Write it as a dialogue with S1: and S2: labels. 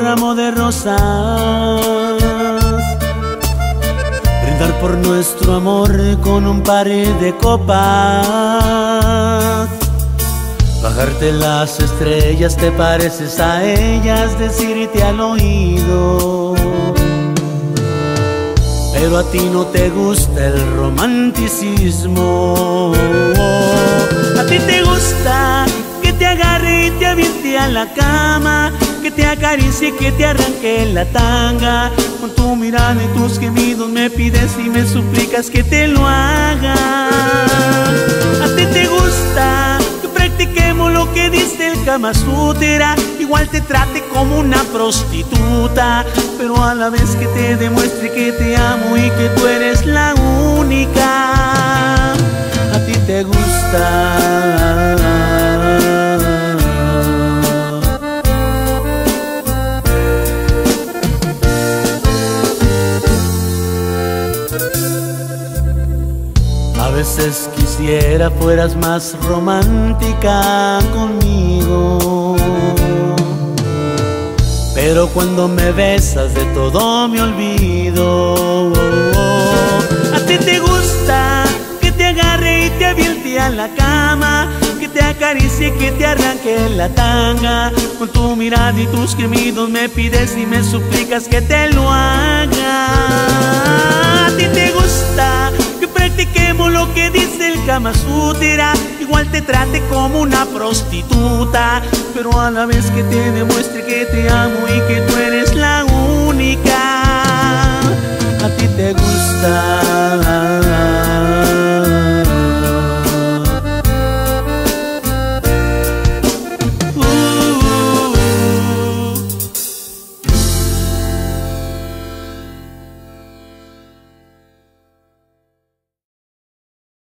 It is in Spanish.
S1: ramo de rosas, brindar por nuestro amor con un par de copas, bajarte las estrellas, te pareces a ellas, decirte al oído. Pero a ti no te gusta el romanticismo. A ti te gusta que te agarre y te aviente a la cama, que te acaricie, que te arranque la tanga. Con tu mirada y tus gemidos me pides y me suplicas que te lo haga. A ti te gusta que practiquemos lo que dice el Kama Sutra, igual te trate como una prostituta, pero a la vez que te demuestre que te amo y que tú eres la única. A ti te gusta. A veces quisiera fueras más romántica conmigo, pero cuando me besas de todo me olvido. A ti te gusta que te agarre y te aviente a la cama, que te acaricie, que te arranque la tanga. Con tu mirada y tus gemidos me pides y me suplicas que te lo haga. A ti te gusta que practiquemos lo que dice el Kama Sutra, igual te trate como una prostituta, pero a la vez que te demuestre que te amo y que tú